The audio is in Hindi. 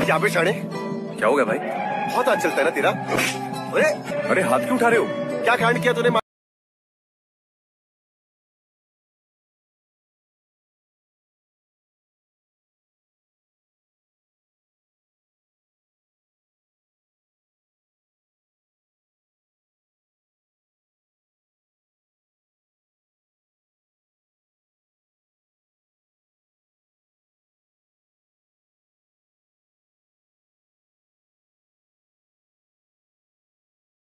क्या पे शाणे? क्या हो गया भाई? बहुत हाथ चलता है ना तेरा। अरे अरे हाथ क्यों उठा रहे हो? क्या कांड किया तूने?